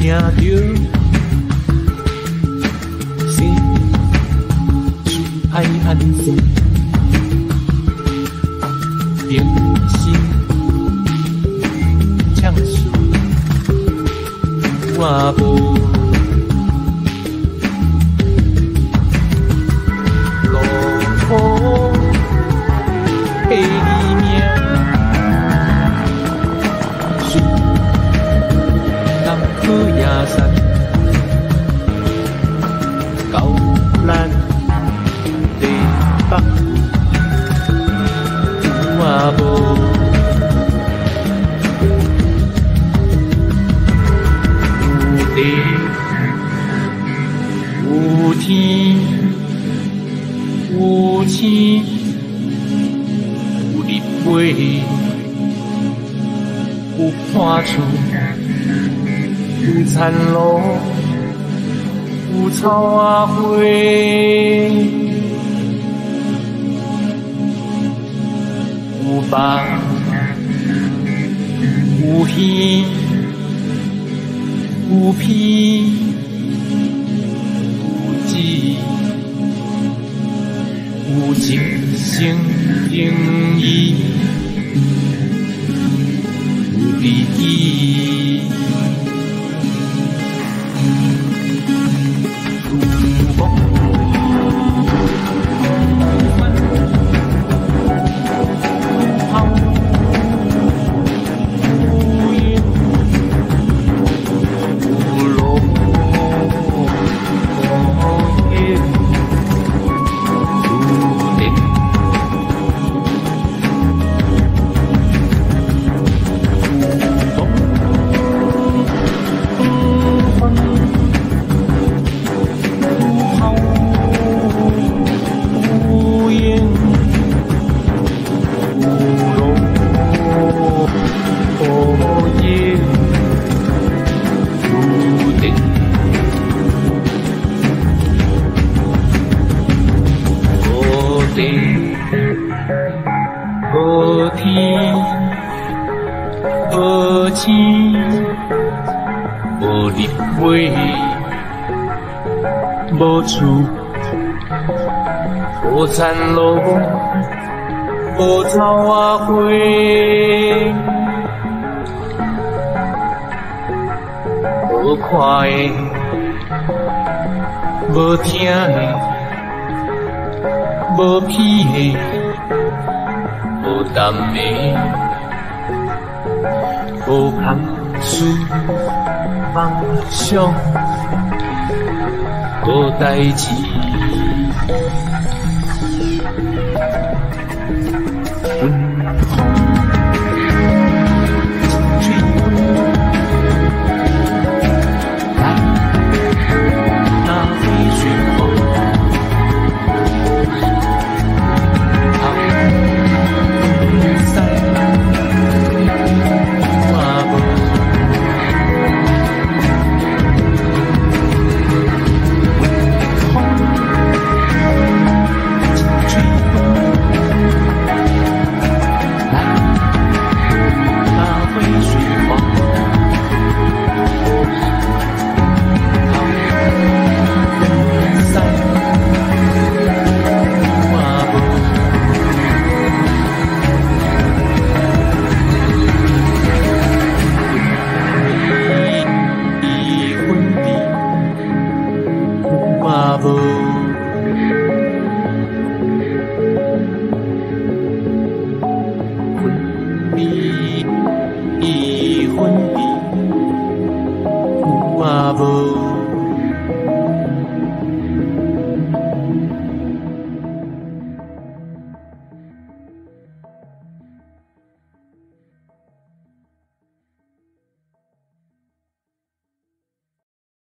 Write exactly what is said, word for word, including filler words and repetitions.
惊着生死爱安怎？平心唱诉我无。 的命，是人可野山，到咱地北有啊无？有地有天有星。 月有看厝，有田路，有草仔花，有梦，有鱼，有片，有籽，有情深情意。 知己，有梦有幻，有好有影，有路有影，有电。 无天无星，无日月，无厝，无田路，无草仔花，无看的，无听的，无闻的。 无谈的，无空思梦想，无代志。阮风水温，来那飞水风。 分别有啊无？